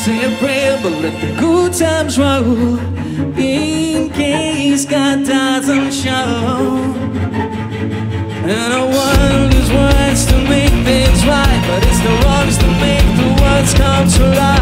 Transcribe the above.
say a prayer, but let the good times roll in case God doesn't show. And I want these words to make things right, but it's the wrongs that make the words come to life.